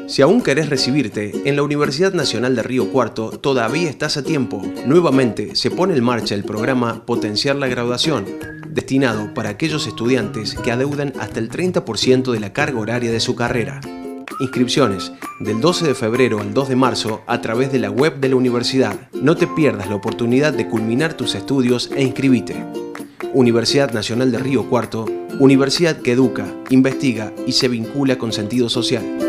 Si aún querés recibirte, en la Universidad Nacional de Río Cuarto todavía estás a tiempo. Nuevamente se pone en marcha el programa Potenciar la Graduación, destinado para aquellos estudiantes que adeudan hasta el 30% de la carga horaria de su carrera. Inscripciones del 12 de febrero al 2 de marzo a través de la web de la universidad. No te pierdas la oportunidad de culminar tus estudios e inscribite. Universidad Nacional de Río Cuarto, universidad que educa, investiga y se vincula con sentido social.